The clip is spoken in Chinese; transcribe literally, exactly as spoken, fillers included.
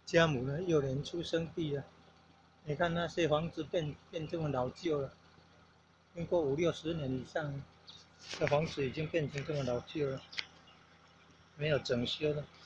家母的幼年出生地啊。你看那些房子变变这么老旧了，经过五六十年以上，这房子已经变成这么老旧了，没有整修了。